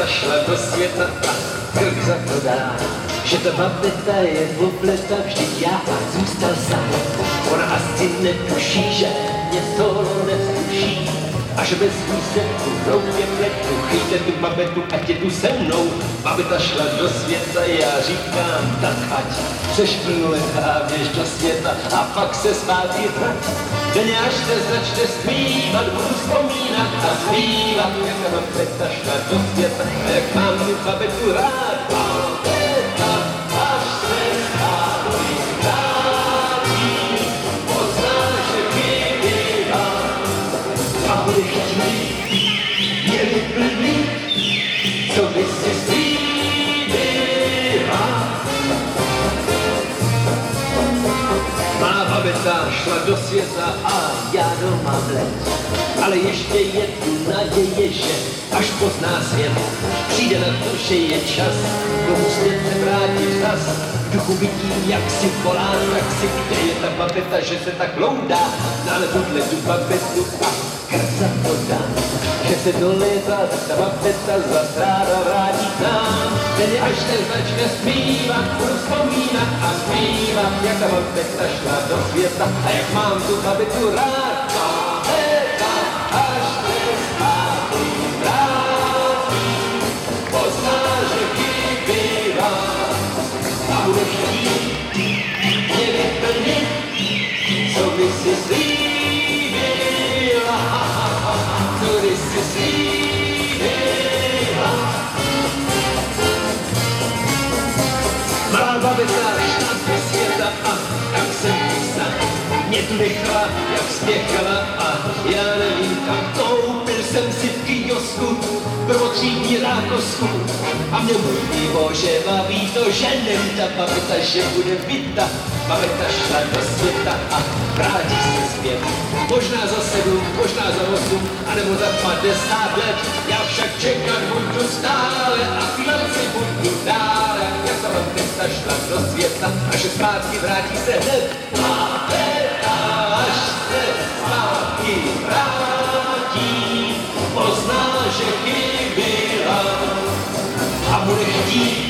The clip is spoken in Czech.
babeta šla do světa a krk za to dá. Že ta babeta je obleta, vždyť já zůstal sám. Ona asi netuší, že mě to neskuší. A že bez ní se tu hroubě pletu, chyťte tu babetu, ať je tu se mnou. Babeta šla do světa, já říkám, tak ať přeš plno letá, běž do světa a pak se zpátky vrať. Denně až se začne zpívat, budu vzpomínat a zpívat, jak ta babeta šla do světa a jak mám tu babetu rád. Babeta, až se zpátky vrátí, pozná, že chyběla a bude chtít mě vyplnit, co by si slíbila. Má babeta šla do světa a já doma vlet. Ale ještě je tu naděje, že až pozná svět, přijde na to, že je čas komu svět se vrátit zas. V duchu vidím, jak si volá, tak si kde je ta babeta, že se tak loudá. Ale tuhle tu babetu a krk za to dám. Že se do léta ta babeta zas ráda vrátí k nám. Denně až se začne zpívat, budu vzpomínat a zpívat, jak ta babeta šla do světa a jak mám tu babetu rád. Babeta, až se zpátky vrátí, pozná, že chyběla a bude chtít mě vyplnit, co by si slíbila, co by si slíbila. Malá babeta šla do světa a tak jsem písal. Mě tu nechala, jak spěchala a já nevím kam. Koupil jsem si v kiosku prvotřídní rákosku a mě můj pivo, že baví to, že nevím ta babeta, že bude vita. Babeta šla do světa a vrátí se zpět. Možná za 7, možná za 8, anebo za 50 let. Já však čekat budu stále a chvíli si budu dále. Jak ta babeta šla do světa a že zpátky vrátí se hned. Babeta, až se zpátky vrátí, pozná, že chyběla a bude chtít